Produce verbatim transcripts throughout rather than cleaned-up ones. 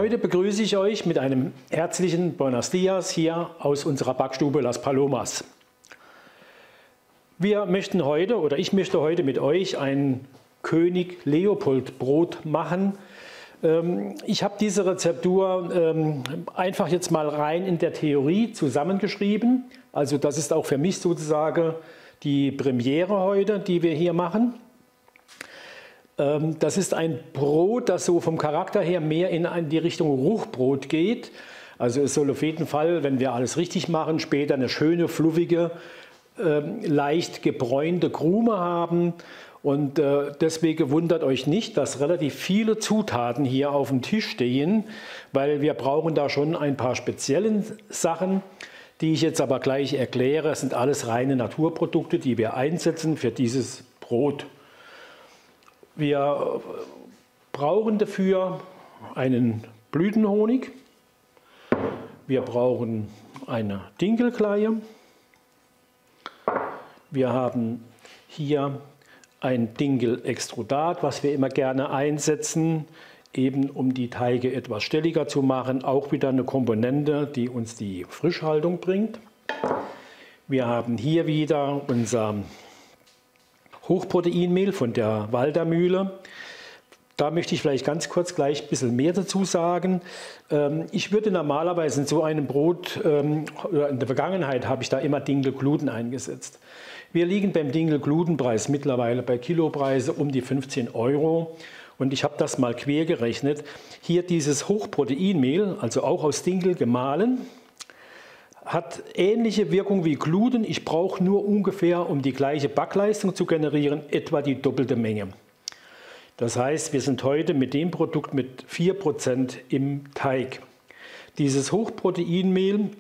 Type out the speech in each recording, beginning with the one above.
Heute begrüße ich euch mit einem herzlichen Buenos Dias hier aus unserer Backstube Las Palomas. Wir möchten heute, oder ich möchte heute mit euch ein König Leopold Brot machen. Ich habe diese Rezeptur einfach jetzt mal rein in der Theorie zusammengeschrieben. Also das ist auch für mich sozusagen die Premiere heute, die wir hier machen. Das ist ein Brot, das so vom Charakter her mehr in die Richtung Rugbrot geht. Also es soll auf jeden Fall, wenn wir alles richtig machen, später eine schöne, fluffige, leicht gebräunte Krume haben. Und deswegen wundert euch nicht, dass relativ viele Zutaten hier auf dem Tisch stehen, weil wir brauchen da schon ein paar spezielle Sachen, die ich jetzt aber gleich erkläre. Es sind alles reine Naturprodukte, die wir einsetzen für dieses Brot. Wir brauchen dafür einen Blütenhonig, wir brauchen eine Dinkelkleie, wir haben hier ein Dinkelextrudat, was wir immer gerne einsetzen, eben um die Teige etwas stelliger zu machen, auch wieder eine Komponente, die uns die Frischhaltung bringt. Wir haben hier wieder unser Hochproteinmehl von der Walter-Mühle. Da möchte ich vielleicht ganz kurz gleich ein bisschen mehr dazu sagen. Ich würde normalerweise in so einem Brot, oder in der Vergangenheit habe ich da immer Dinkelgluten eingesetzt. Wir liegen beim Dinkelglutenpreis mittlerweile bei Kilopreise um die fünfzehn Euro. Und ich habe das mal quer gerechnet. Hier dieses Hochproteinmehl, also auch aus Dinkel gemahlen, hat ähnliche Wirkung wie Gluten. Ich brauche nur ungefähr, um die gleiche Backleistung zu generieren, etwa die doppelte Menge. Das heißt, wir sind heute mit dem Produkt mit vier Prozent im Teig. Dieses Hochproteinmehl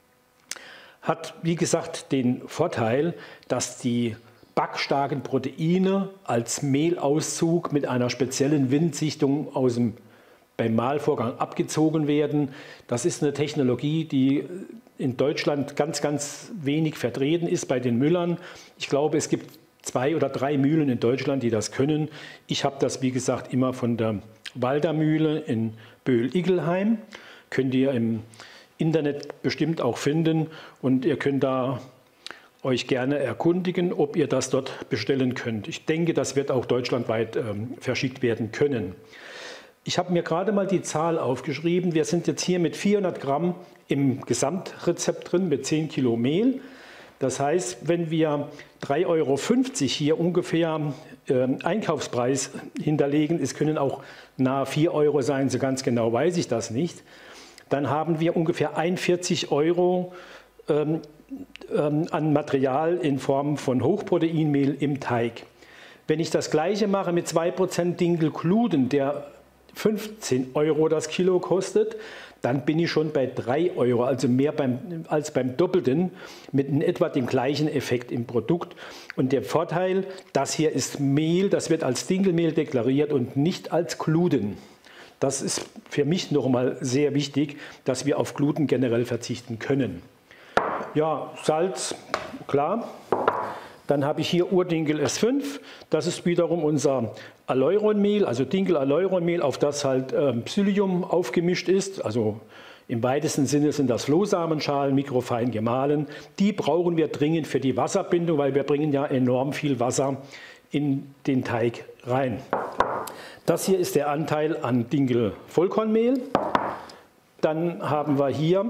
hat, wie gesagt, den Vorteil, dass die backstarken Proteine als Mehlauszug mit einer speziellen Windsichtung aus dem, beim Mahlvorgang abgezogen werden. Das ist eine Technologie, die in Deutschland ganz, ganz wenig vertreten ist bei den Müllern. Ich glaube, es gibt zwei oder drei Mühlen in Deutschland, die das können. Ich habe das, wie gesagt, immer von der Walter-Mühle in Böhl-Iggelheim. Könnt ihr im Internet bestimmt auch finden und ihr könnt da euch gerne erkundigen, ob ihr das dort bestellen könnt. Ich denke, das wird auch deutschlandweit ähm, verschickt werden können. Ich habe mir gerade mal die Zahl aufgeschrieben. Wir sind jetzt hier mit vierhundert Gramm im Gesamtrezept drin, mit zehn Kilo Mehl. Das heißt, wenn wir drei Euro fünfzig hier ungefähr äh, Einkaufspreis hinterlegen, es können auch nahe vier Euro sein, so ganz genau weiß ich das nicht, dann haben wir ungefähr einundvierzig Euro ähm, ähm, an Material in Form von Hochproteinmehl im Teig. Wenn ich das gleiche mache mit zwei Prozent Dinkelgluten, der fünfzehn Euro das Kilo kostet, dann bin ich schon bei drei Euro, also mehr beim, als beim Doppelten, mit in etwa dem gleichen Effekt im Produkt. Und der Vorteil, das hier ist Mehl, das wird als Dinkelmehl deklariert und nicht als Gluten. Das ist für mich nochmal sehr wichtig, dass wir auf Gluten generell verzichten können. Ja, Salz, klar. Dann habe ich hier Urdinkel S fünf, das ist wiederum unser Aleuronmehl, also Dinkel-Aleuronmehl, auf das halt ähm, Psyllium aufgemischt ist. Also im weitesten Sinne sind das Flohsamenschalen, mikrofein gemahlen. Die brauchen wir dringend für die Wasserbindung, weil wir bringen ja enorm viel Wasser in den Teig rein. Das hier ist der Anteil an Dinkel-Vollkornmehl. Dann haben wir hier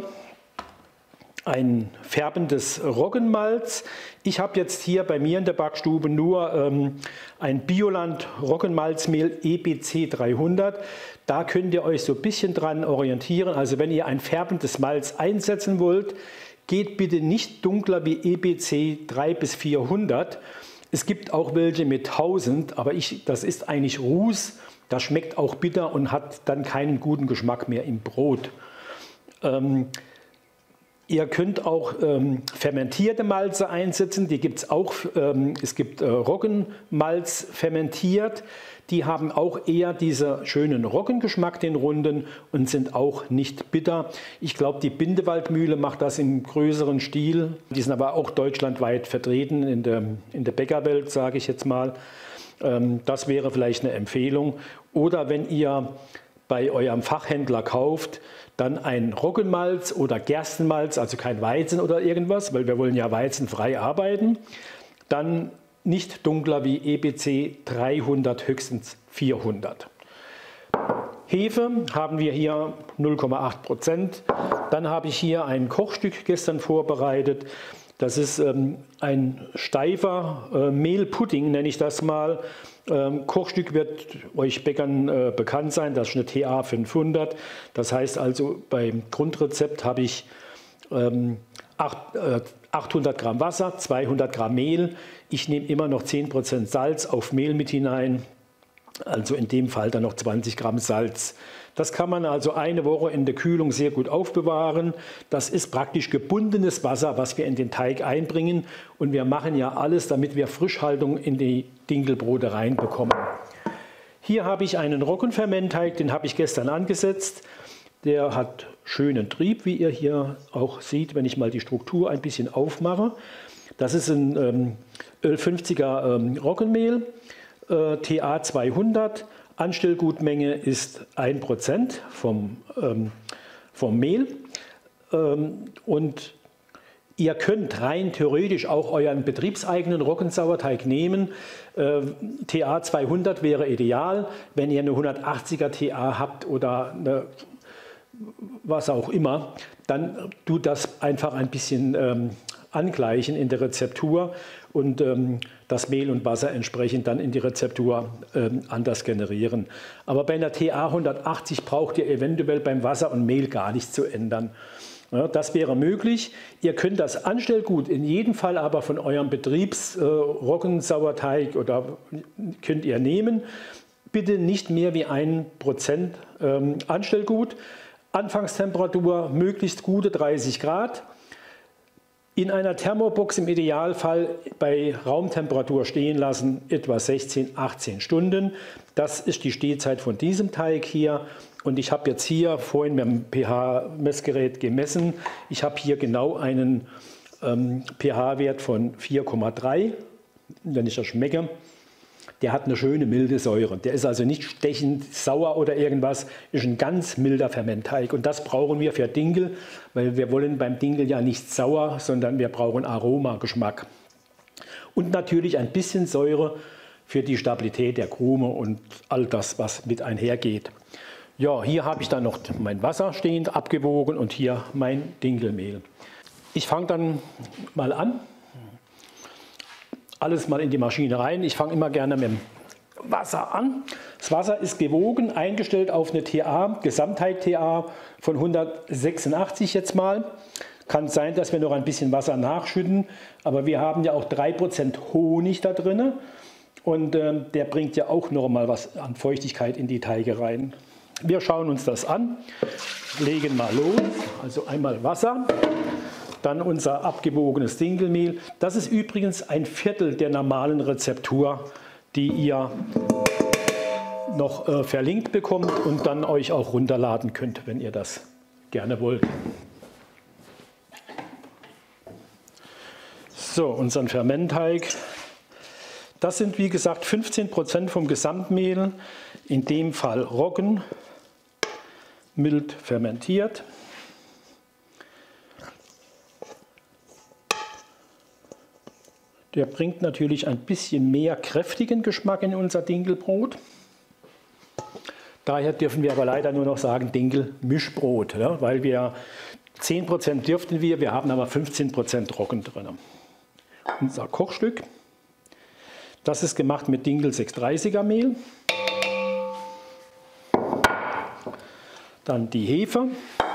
ein färbendes Roggenmalz. Ich habe jetzt hier bei mir in der Backstube nur ähm, ein Bioland Roggenmalzmehl E B C dreihundert. Da könnt ihr euch so ein bisschen dran orientieren. Also wenn ihr ein färbendes Malz einsetzen wollt, geht bitte nicht dunkler wie E B C dreihundert bis vierhundert. Es gibt auch welche mit tausend, aber ich, das ist eigentlich Ruß. Das schmeckt auch bitter und hat dann keinen guten Geschmack mehr im Brot. Ähm, Ihr könnt auch ähm, fermentierte Malze einsetzen, die gibt es auch. Ähm, es gibt äh, Roggenmalz fermentiert, die haben auch eher diesen schönen Roggengeschmack, den runden, und sind auch nicht bitter. Ich glaube, die Bindewaldmühle macht das im größeren Stil. Die sind aber auch deutschlandweit vertreten in der, in der Bäckerwelt, sage ich jetzt mal. Ähm, das wäre vielleicht eine Empfehlung. Oder wenn ihr bei eurem Fachhändler kauft, dann ein Roggenmalz oder Gerstenmalz, also kein Weizen oder irgendwas, weil wir wollen ja weizenfrei arbeiten. Dann nicht dunkler wie E B C dreihundert, höchstens vierhundert. Hefe haben wir hier null Komma acht Prozent. Dann habe ich hier ein Kochstück gestern vorbereitet. Das ist ähm, ein steifer äh, Mehlpudding, nenne ich das mal. Ähm, Kochstück wird euch Bäckern äh, bekannt sein, das ist eine T A fünfhundert. Das heißt also, beim Grundrezept habe ich ähm, acht, äh, achthundert Gramm Wasser, zweihundert Gramm Mehl. Ich nehme immer noch zehn Prozent Salz auf Mehl mit hinein. Also in dem Fall dann noch zwanzig Gramm Salz. Das kann man also eine Woche in der Kühlung sehr gut aufbewahren. Das ist praktisch gebundenes Wasser, was wir in den Teig einbringen. Und wir machen ja alles, damit wir Frischhaltung in die Dinkelbrote reinbekommen. Hier habe ich einen Roggenfermentteig, den habe ich gestern angesetzt. Der hat schönen Trieb, wie ihr hier auch seht, wenn ich mal die Struktur ein bisschen aufmache. Das ist ein ähm, Öl fünfziger ähm, Roggenmehl, äh, T A zweihundert. Anstellgutmenge ist ein Prozent vom, ähm, vom Mehl. Ähm, und ihr könnt rein theoretisch auch euren betriebseigenen Roggensauerteig nehmen. Äh, T A zweihundert wäre ideal, wenn ihr eine hundertachtziger T A habt oder eine, was auch immer, dann tut das einfach ein bisschen ähm, angleichen in der Rezeptur und ähm, das Mehl und Wasser entsprechend dann in die Rezeptur ähm, anders generieren. Aber bei einer T A hundertachtzig braucht ihr eventuell beim Wasser und Mehl gar nichts zu ändern. Ja, das wäre möglich. Ihr könnt das Anstellgut in jedem Fall aber von eurem Betriebs-Roggensauerteig äh, oder könnt ihr nehmen. Bitte nicht mehr wie ein Prozent ähm, Anstellgut. Anfangstemperatur möglichst gute dreißig Grad. In einer Thermobox im Idealfall bei Raumtemperatur stehen lassen, etwa sechzehn, achtzehn Stunden. Das ist die Stehzeit von diesem Teig hier. Und ich habe jetzt hier vorhin mit dem pH-Messgerät gemessen. Ich habe hier genau einen ähm, pH-Wert von vier Komma drei, wenn ich das schmecke. Der hat eine schöne milde Säure. Der ist also nicht stechend sauer oder irgendwas, ist ein ganz milder Fermentteig. Und das brauchen wir für Dinkel, weil wir wollen beim Dinkel ja nicht sauer, sondern wir brauchen Aroma, Geschmack. Und natürlich ein bisschen Säure für die Stabilität der Krume und all das, was mit einhergeht. Ja, hier habe ich dann noch mein Wasser stehend, abgewogen und hier mein Dinkelmehl. Ich fange dann mal an. Alles mal in die Maschine rein. Ich fange immer gerne mit dem Wasser an. Das Wasser ist gewogen, eingestellt auf eine T A, Gesamtteig-T A von hundertsechsundachtzig jetzt mal. Kann sein, dass wir noch ein bisschen Wasser nachschütten, aber wir haben ja auch drei Prozent Honig da drin und äh, der bringt ja auch noch mal was an Feuchtigkeit in die Teige rein. Wir schauen uns das an, legen mal los, also einmal Wasser. Dann unser abgewogenes Dinkelmehl. Das ist übrigens ein Viertel der normalen Rezeptur, die ihr noch äh, verlinkt bekommt und dann euch auch runterladen könnt, wenn ihr das gerne wollt. So, unseren Fermentteig. Das sind wie gesagt fünfzehn Prozent vom Gesamtmehl, in dem Fall Roggen, mild fermentiert. Der bringt natürlich ein bisschen mehr kräftigen Geschmack in unser Dinkelbrot. Daher dürfen wir aber leider nur noch sagen Dinkelmischbrot, ja, weil wir zehn Prozent dürften wir, wir haben aber fünfzehn Prozent Roggen drin. Unser Kochstück, das ist gemacht mit Dinkel sechshundertdreißiger Mehl. Dann die Hefe,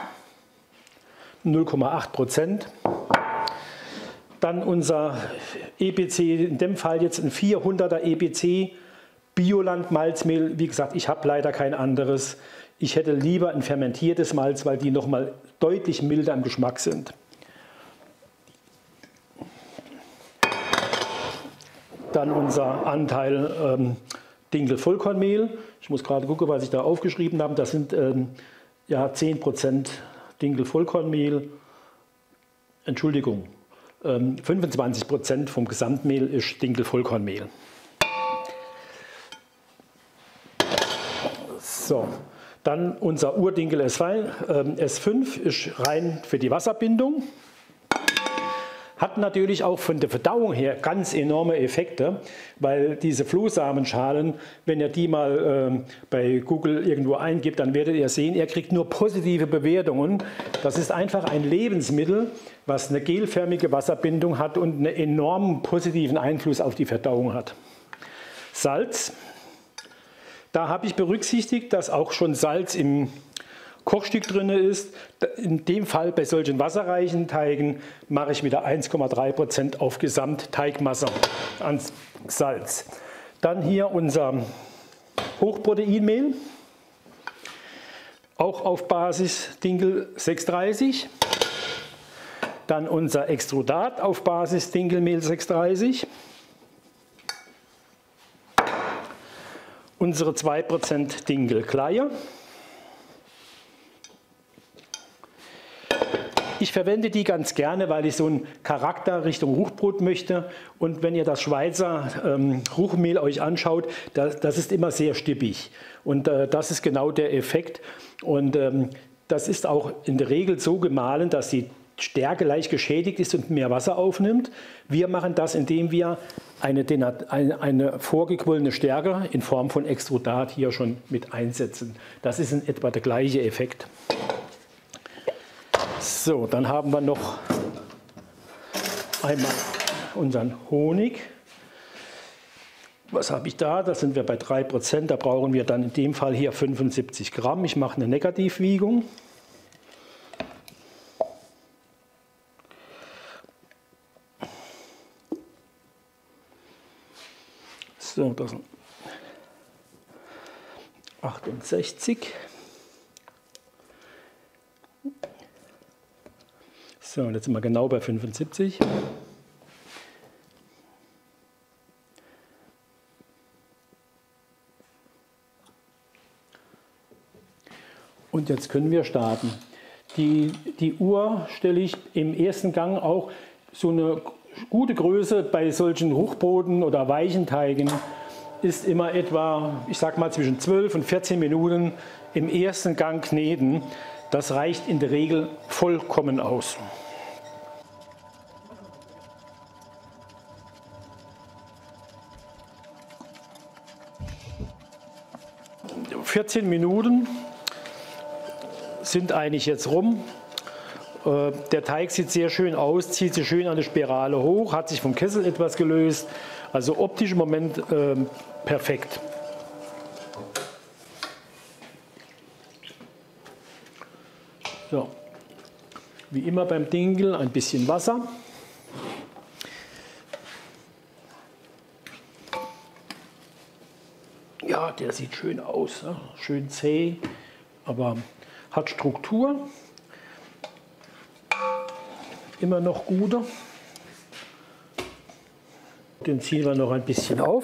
null Komma acht Prozent. Dann unser E B C, in dem Fall jetzt ein vierhunderter E B C Bioland Malzmehl. Wie gesagt, ich habe leider kein anderes. Ich hätte lieber ein fermentiertes Malz, weil die nochmal deutlich milder im Geschmack sind. Dann unser Anteil ähm, Dinkel Vollkornmehl. Ich muss gerade gucken, was ich da aufgeschrieben habe. Das sind ähm, ja, zehn Prozent Dinkel Vollkornmehl. Entschuldigung. fünfundzwanzig Prozent vom Gesamtmehl ist Dinkel Vollkornmehl. So, Dann unser Urdinkel S fünf ist rein für die Wasserbindung. Hat natürlich auch von der Verdauung her ganz enorme Effekte, weil diese Flohsamenschalen, wenn ihr die mal äh, bei Google irgendwo eingibt, dann werdet ihr sehen, ihr kriegt nur positive Bewertungen. Das ist einfach ein Lebensmittel, was eine gelförmige Wasserbindung hat und einen enormen positiven Einfluss auf die Verdauung hat. Salz. Da habe ich berücksichtigt, dass auch schon Salz im Kochstück drin ist. In dem Fall bei solchen wasserreichen Teigen mache ich wieder eins Komma drei Prozent auf Gesamtteigmasse an Salz. Dann hier unser Hochproteinmehl, auch auf Basis Dinkel sechshundertdreißig. Dann unser Extrudat auf Basis Dinkelmehl sechshundertdreißig. Unsere zwei Prozent Dinkelkleie. Ich verwende die ganz gerne, weil ich so einen Charakter Richtung Rugbrot möchte. Und wenn ihr das Schweizer ähm, Rugmehl euch anschaut, das, das ist immer sehr stippig. Und äh, das ist genau der Effekt. Und ähm, das ist auch in der Regel so gemahlen, dass die Stärke leicht geschädigt ist und mehr Wasser aufnimmt. Wir machen das, indem wir eine, eine, eine vorgequollene Stärke in Form von Extrudat hier schon mit einsetzen. Das ist in etwa der gleiche Effekt. So, dann haben wir noch einmal unseren Honig. Was habe ich da? Da sind wir bei drei Prozent. Da brauchen wir dann in dem Fall hier fünfundsiebzig Gramm. Ich mache eine Negativwiegung. So, das sind achtundsechzig. So, und jetzt sind wir genau bei fünfundsiebzig. Und jetzt können wir starten. Die, die Uhr stelle ich im ersten Gang auch so eine gute Größe bei solchen Rugboden oder weichen Teigen ist immer etwa, ich sag mal, zwischen zwölf und vierzehn Minuten im ersten Gang kneten. Das reicht in der Regel vollkommen aus. vierzehn Minuten sind eigentlich jetzt rum. Der Teig sieht sehr schön aus, zieht sich schön an der Spirale hoch, hat sich vom Kessel etwas gelöst. Also optisch im Moment äh, perfekt. So. Wie immer beim Dinkel ein bisschen Wasser. Ja, der sieht schön aus, ne? Schön zäh, aber hat Struktur. Immer noch guter. Den ziehen wir noch ein bisschen auf.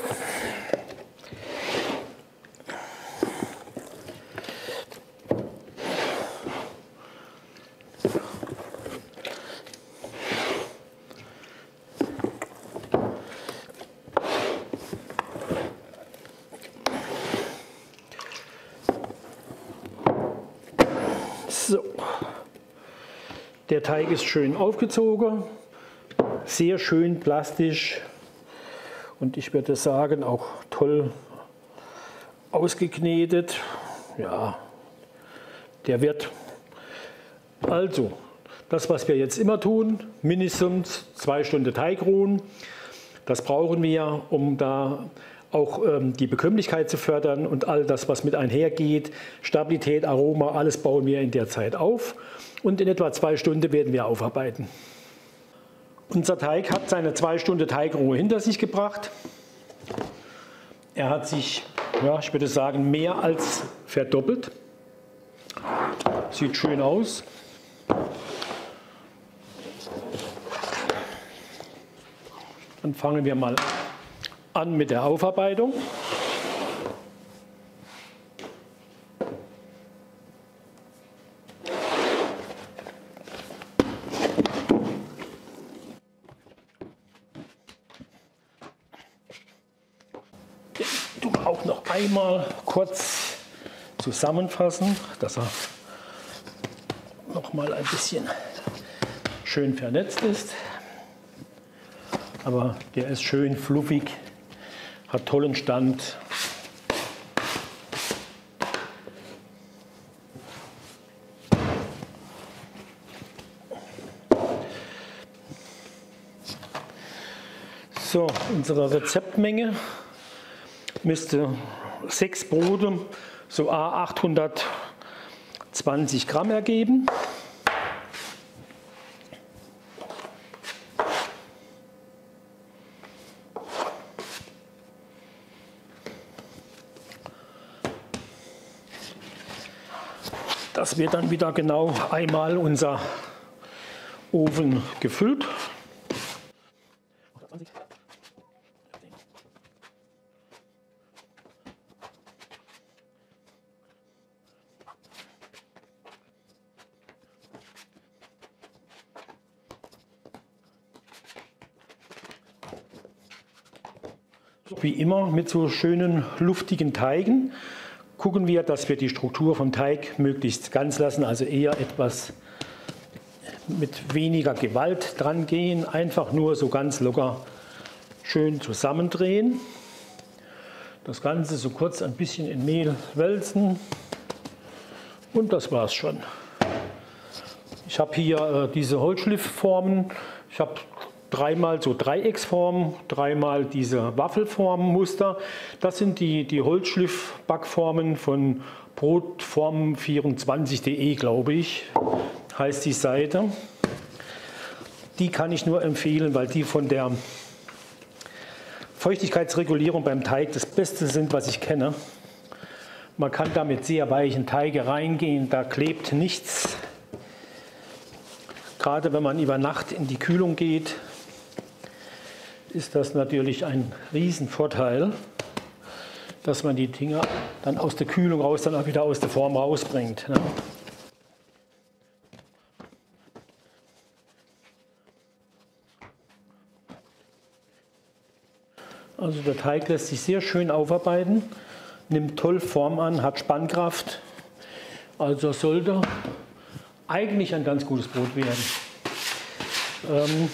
So. Der Teig ist schön aufgezogen, sehr schön plastisch und ich würde sagen auch toll ausgeknetet. Ja, der wird also das, was wir jetzt immer tun, mindestens zwei Stunden Teig ruhen. Das brauchen wir, um da auch ähm, die Bekömmlichkeit zu fördern und all das, was mit einhergeht. Stabilität, Aroma, alles bauen wir in der Zeit auf. Und in etwa zwei Stunden werden wir aufarbeiten. Unser Teig hat seine zwei Stunden Teigruhe hinter sich gebracht. Er hat sich, ja, ich würde sagen, mehr als verdoppelt. Sieht schön aus. Dann fangen wir mal an mit der Aufarbeitung. Auch noch einmal kurz zusammenfassen, dass er noch mal ein bisschen schön vernetzt ist. Aber der ist schön fluffig, hat tollen Stand. So, unsere Rezeptmenge müsste sechs Brote, so achthundertzwanzig Gramm ergeben. Das wird dann wieder genau einmal unser Ofen gefüllt. Wie immer mit so schönen luftigen Teigen gucken wir, dass wir die Struktur vom Teig möglichst ganz lassen, also eher etwas mit weniger Gewalt dran gehen, einfach nur so ganz locker schön zusammendrehen. Das Ganze so kurz ein bisschen in Mehl wälzen und das war's schon. Ich habe hier äh, diese Holzschliffformen, ich habe dreimal so Dreiecksformen, dreimal diese Waffelformenmuster. Das sind die, die Holzschliff-Backformen von brotformen vierundzwanzig punkt de, glaube ich, heißt die Seite. Die kann ich nur empfehlen, weil die von der Feuchtigkeitsregulierung beim Teig das Beste sind, was ich kenne. Man kann da mit sehr weichen Teige reingehen, da klebt nichts. Gerade wenn man über Nacht in die Kühlung geht, ist das natürlich ein Riesenvorteil, dass man die Dinger dann aus der Kühlung raus, dann auch wieder aus der Form rausbringt. Ne? Also der Teig lässt sich sehr schön aufarbeiten, nimmt toll Form an, hat Spannkraft. Also sollte eigentlich ein ganz gutes Brot werden. Ähm,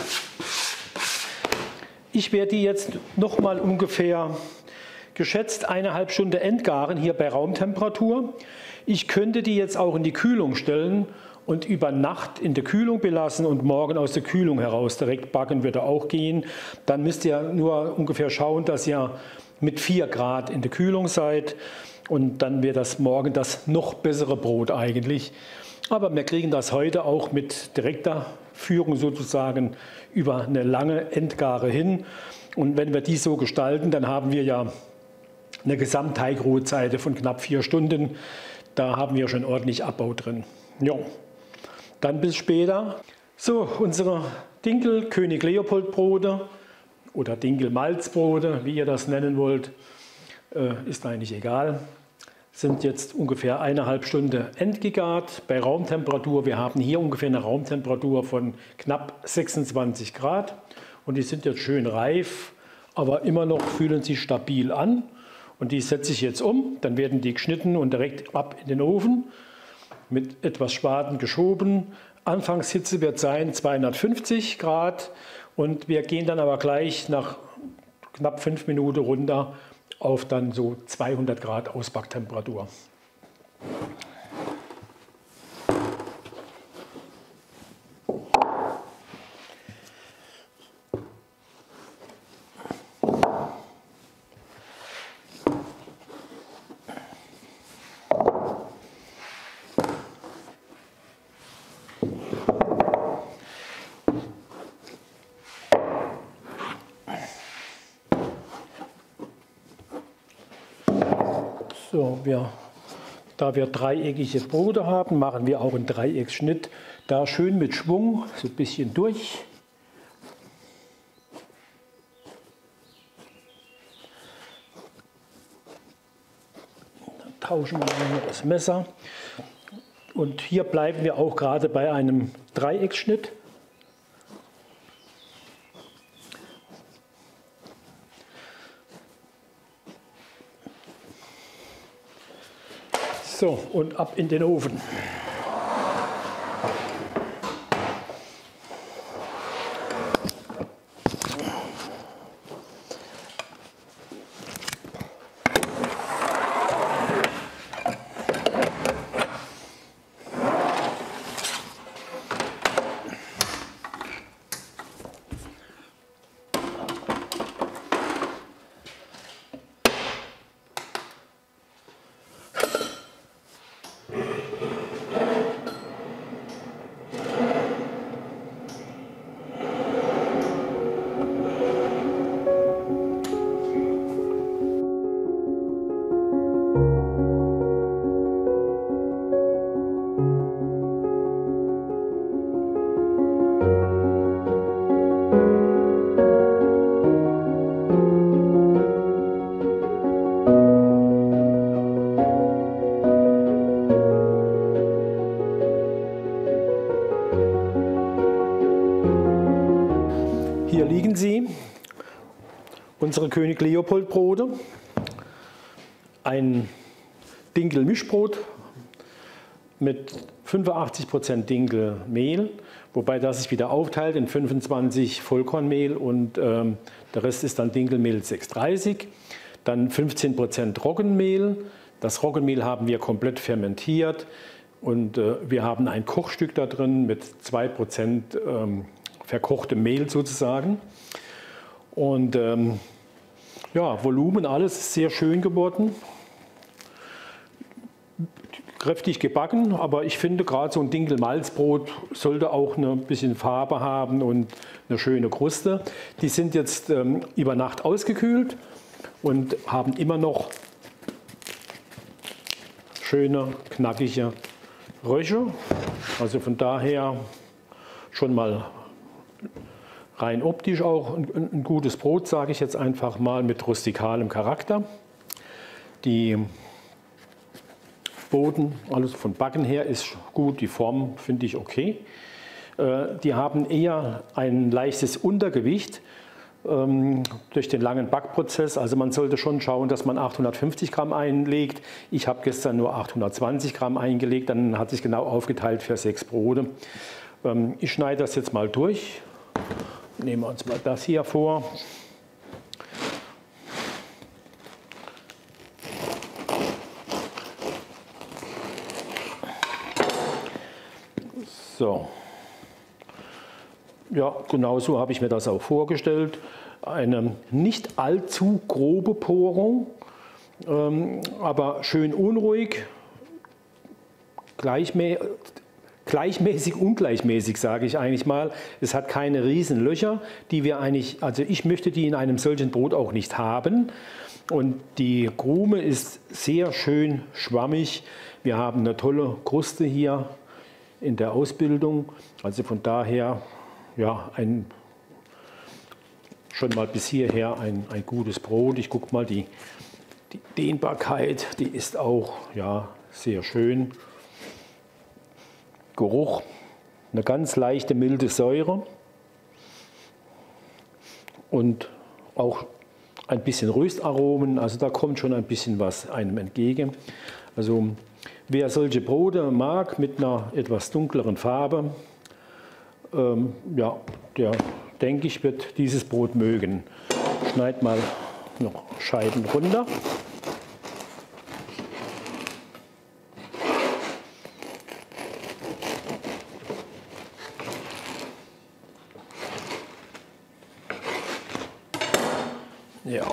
Ich werde die jetzt noch mal ungefähr geschätzt eineinhalb Stunden entgaren, hier bei Raumtemperatur. Ich könnte die jetzt auch in die Kühlung stellen und über Nacht in der Kühlung belassen und morgen aus der Kühlung heraus direkt backen, würde auch gehen. Dann müsst ihr nur ungefähr schauen, dass ihr mit vier Grad in der Kühlung seid und dann wird das morgen das noch bessere Brot eigentlich. Aber wir kriegen das heute auch mit direkter Führung sozusagen über eine lange Entgare hin. Und wenn wir die so gestalten, dann haben wir ja eine Gesamtteigruhezeit von knapp vier Stunden. Da haben wir schon ordentlich Abbau drin. Ja, dann bis später. So, unsere Dinkel König Leopold Brote oder Dinkel Malzbrote, wie ihr das nennen wollt, ist eigentlich egal. Sind jetzt ungefähr eineinhalb Stunden entgegart bei Raumtemperatur. Wir haben hier ungefähr eine Raumtemperatur von knapp sechsundzwanzig Grad und die sind jetzt schön reif, aber immer noch fühlen sich stabil an. Und die setze ich jetzt um, dann werden die geschnitten und direkt ab in den Ofen, mit etwas Spaten geschoben. Anfangshitze wird sein zweihundertfünfzig Grad und wir gehen dann aber gleich nach knapp fünf Minuten runter auf dann so zweihundert Grad Ausbacktemperatur. So, wir, da wir dreieckige Brote haben, machen wir auch einen Dreiecksschnitt. Da schön mit Schwung, so ein bisschen durch. Dann tauschen wir noch das Messer. Und hier bleiben wir auch gerade bei einem Dreiecksschnitt. So, und ab in den Ofen. Hier liegen sie, unsere König Leopold Brote, ein Dinkel-Mischbrot mit fünfundachtzig Prozent Dinkelmehl, wobei das sich wieder aufteilt in fünfundzwanzig Vollkornmehl und ähm, der Rest ist dann Dinkelmehl sechs dreißig, dann fünfzehn Prozent Roggenmehl. Das Roggenmehl haben wir komplett fermentiert und äh, wir haben ein Kochstück da drin mit zwei Prozent ähm, verkochtem Mehl sozusagen. Und ähm, ja, Volumen, alles ist sehr schön geworden. Kräftig gebacken, aber ich finde gerade so ein Dinkel-Malzbrot sollte auch ein bisschen Farbe haben und eine schöne Kruste. Die sind jetzt ähm, über Nacht ausgekühlt und haben immer noch schöne, knackige Röche. Also von daher schon mal rein optisch auch ein, ein gutes Brot, sage ich jetzt einfach mal, mit rustikalem Charakter. Die Boden, alles von Backen her ist gut, die Form finde ich okay. Äh, die haben eher ein leichtes Untergewicht ähm, durch den langen Backprozess. Also man sollte schon schauen, dass man achthundertfünfzig Gramm einlegt. Ich habe gestern nur achthundertzwanzig Gramm eingelegt, dann hat sich genau aufgeteilt für sechs Brote. Ähm, ich schneide das jetzt mal durch. Nehmen wir uns mal das hier vor. So. Ja, genau so habe ich mir das auch vorgestellt. Eine nicht allzu grobe Porung, ähm, aber schön unruhig, gleichmäßig. Gleichmäßig, ungleichmäßig, sage ich eigentlich mal. Es hat keine riesen Löcher, die wir eigentlich, also ich möchte die in einem solchen Brot auch nicht haben. Und die Krume ist sehr schön schwammig. Wir haben eine tolle Kruste hier in der Ausbildung. Also von daher, ja, ein, schon mal bis hierher ein, ein gutes Brot. Ich gucke mal, die, die Dehnbarkeit, die ist auch, ja, sehr schön. Geruch, eine ganz leichte milde Säure und auch ein bisschen Röstaromen, also da kommt schon ein bisschen was einem entgegen. Also wer solche Brote mag mit einer etwas dunkleren Farbe, ähm, ja, der denke ich wird dieses Brot mögen. Schneid mal noch Scheiben runter. Ja.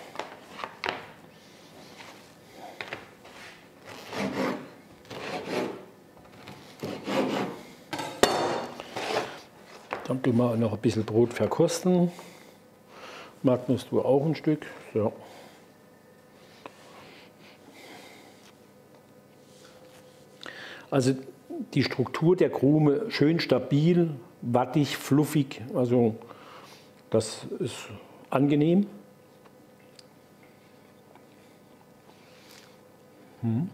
Dann tun wir noch ein bisschen Brot verkosten. Magnus, du auch ein Stück. So. Also die Struktur der Krume schön stabil, wattig, fluffig. Also das ist angenehm. Hm.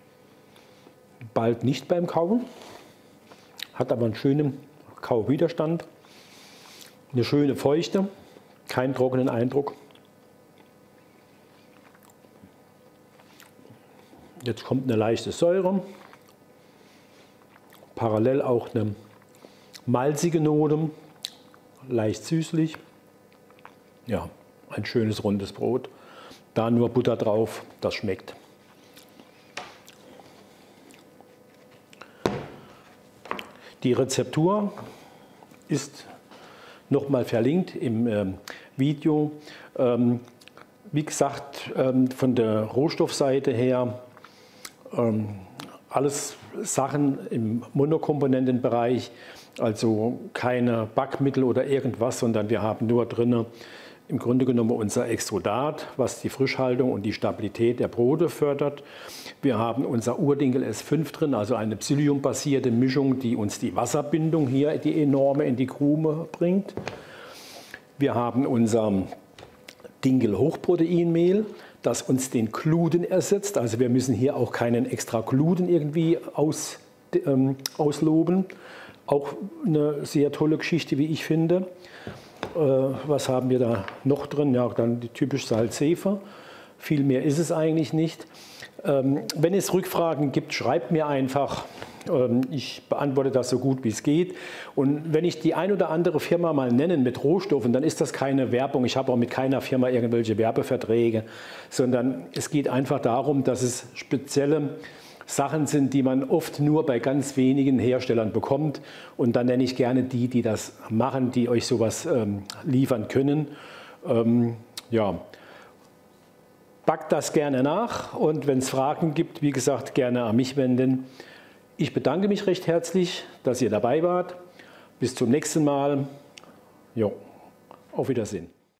Bald nicht beim Kauen, hat aber einen schönen Kauwiderstand, eine schöne Feuchte, keinen trockenen Eindruck. Jetzt kommt eine leichte Säure, parallel auch eine malzige Note, leicht süßlich. Ja, ein schönes rundes Brot. Da nur Butter drauf, das schmeckt. Die Rezeptur ist nochmal verlinkt im äh, Video. Ähm, wie gesagt, ähm, von der Rohstoffseite her ähm, alles Sachen im Monokomponentenbereich, also keine Backmittel oder irgendwas, sondern wir haben nur drin im Grunde genommen unser Extrudat, was die Frischhaltung und die Stabilität der Brote fördert. Wir haben unser Urdinkel S fünf drin, also eine Psyllium-basierte Mischung, die uns die Wasserbindung hier, die enorme, in die Krume bringt. Wir haben unser Dinkel-Hochproteinmehl, das uns den Gluten ersetzt. Also wir müssen hier auch keinen extra Gluten irgendwie aus, ähm, ausloben. Auch eine sehr tolle Geschichte, wie ich finde. Äh, was haben wir da noch drin? Ja, dann die typisch Salz-Hefe. Viel mehr ist es eigentlich nicht. Ähm, wenn es Rückfragen gibt, schreibt mir einfach. Ähm, ich beantworte das so gut wie es geht. Und wenn ich die ein oder andere Firma mal nenne mit Rohstoffen, dann ist das keine Werbung. Ich habe auch mit keiner Firma irgendwelche Werbeverträge, sondern es geht einfach darum, dass es spezielle Sachen sind, die man oft nur bei ganz wenigen Herstellern bekommt. Und dann nenne ich gerne die, die das machen, die euch sowas ähm, liefern können. Ähm, ja. Backt das gerne nach und wenn es Fragen gibt, wie gesagt, gerne an mich wenden. Ich bedanke mich recht herzlich, dass ihr dabei wart. Bis zum nächsten Mal. Jo, auf Wiedersehen.